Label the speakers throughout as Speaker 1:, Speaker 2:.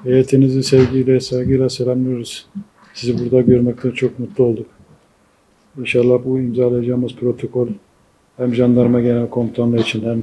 Speaker 1: Heyetinizi sevgiyle, saygıyla selamlıyoruz. Sizi burada görmekten çok mutlu olduk. İnşallah bu imzalayacağımız protokol hem Jandarma Genel Komutanlığı için hem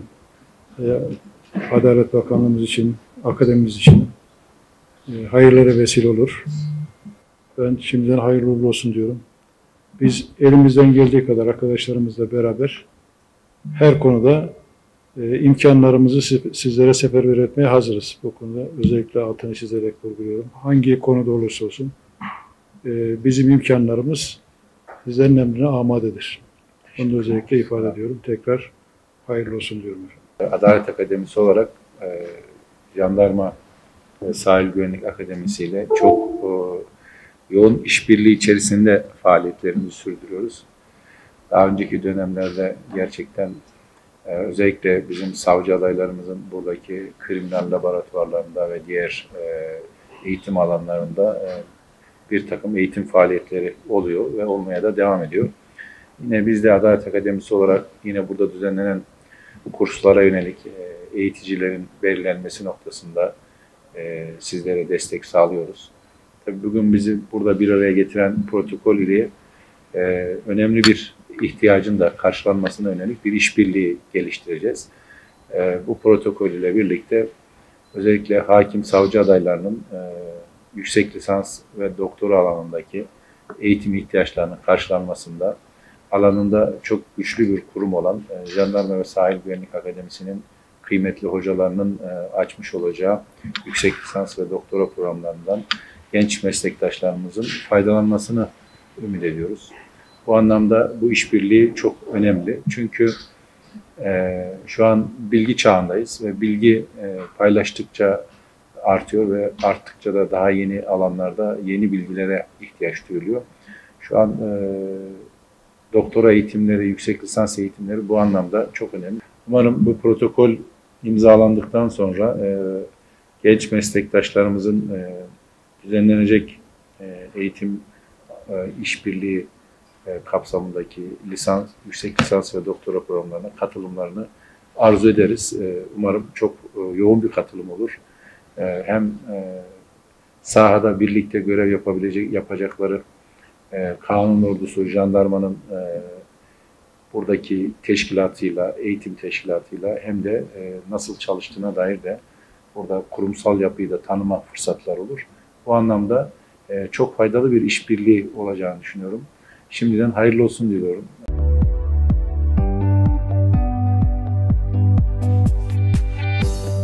Speaker 1: Adalet Bakanlığımız için, akademimiz için hayırlara vesile olur. Ben şimdiden hayırlı uğurlu olsun diyorum. Biz elimizden geldiği kadar arkadaşlarımızla beraber her konuda imkanlarımızı sizlere seferber etmeye hazırız. Bu konuda özellikle altını çizerek vurguluyorum. Hangi konuda olursa olsun bizim imkanlarımız sizlerin emrine amadedir. Bunu da özellikle ifade ediyorum. Tekrar hayırlı olsun diyorum.
Speaker 2: Adalet Akademisi olarak Jandarma Sahil Güvenlik Akademisi ile çok yoğun işbirliği içerisinde faaliyetlerimizi sürdürüyoruz. Daha önceki dönemlerde gerçekten özellikle bizim savcı adaylarımızın buradaki kriminal laboratuvarlarında ve diğer eğitim alanlarında bir takım eğitim faaliyetleri oluyor ve olmaya da devam ediyor. Yine biz de Adalet Akademisi olarak yine burada düzenlenen bu kurslara yönelik eğiticilerin belirlenmesi noktasında sizlere destek sağlıyoruz. Tabii bugün bizi burada bir araya getiren protokol ile önemli bir ihtiyacın da karşılanmasına yönelik bir işbirliği geliştireceğiz. Bu protokol ile birlikte özellikle hakim savcı adaylarının yüksek lisans ve doktora alanındaki eğitim ihtiyaçlarının karşılanmasında alanında çok güçlü bir kurum olan Jandarma ve Sahil Güvenlik Akademisi'nin kıymetli hocalarının açmış olacağı yüksek lisans ve doktora programlarından genç meslektaşlarımızın faydalanmasını ümit ediyoruz. Bu anlamda bu işbirliği çok önemli. Çünkü şu an bilgi çağındayız ve bilgi paylaştıkça artıyor ve arttıkça da daha yeni alanlarda yeni bilgilere ihtiyaç duyuluyor. Şu an doktora eğitimleri, yüksek lisans eğitimleri bu anlamda çok önemli. Umarım bu protokol imzalandıktan sonra genç meslektaşlarımızın düzenlenecek eğitim işbirliği kapsamındaki lisans, yüksek lisans ve doktora programlarına katılımlarını arzu ederiz. Umarım çok yoğun bir katılım olur. Hem sahada birlikte görev yapacakları kanun ordusu, jandarmanın buradaki teşkilatıyla, eğitim teşkilatıyla hem de nasıl çalıştığına dair de burada kurumsal yapıyı da tanıma fırsatlar olur. Bu anlamda çok faydalı bir işbirliği olacağını düşünüyorum. Şimdiden hayırlı olsun diliyorum.